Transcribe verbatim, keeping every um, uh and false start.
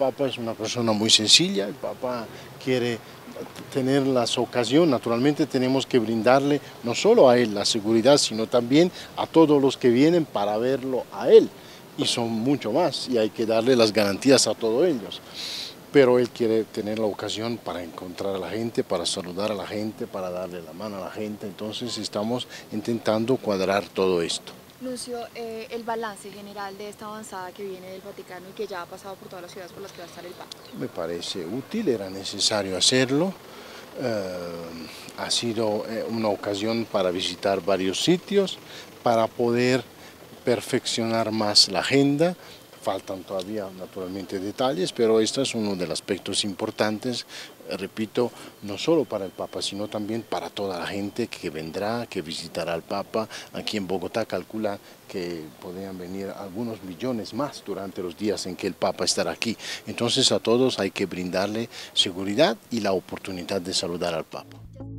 Papa es una persona muy sencilla, el Papa quiere tener las ocasiones, naturalmente tenemos que brindarle no solo a él la seguridad, sino también a todos los que vienen para verlo a él, y son mucho más, y hay que darle las garantías a todos ellos. Pero él quiere tener la ocasión para encontrar a la gente, para saludar a la gente, para darle la mano a la gente, entonces estamos intentando cuadrar todo esto. Nuncio, eh, el balance general de esta avanzada que viene del Vaticano y que ya ha pasado por todas las ciudades por las que va a estar el Papa. Me parece útil, era necesario hacerlo. Eh, ha sido eh, una ocasión para visitar varios sitios, para poder perfeccionar más la agenda. Faltan todavía naturalmente detalles, pero este es uno de los aspectos importantes, eh, repito, no solo para el Papa, sino también para toda la gente que vendrá, que visitará al Papa. Aquí en Bogotá calcula que podrían venir algunos millones más durante los días en que el Papa estará aquí. Entonces a todos hay que brindarle seguridad y la oportunidad de saludar al Papa.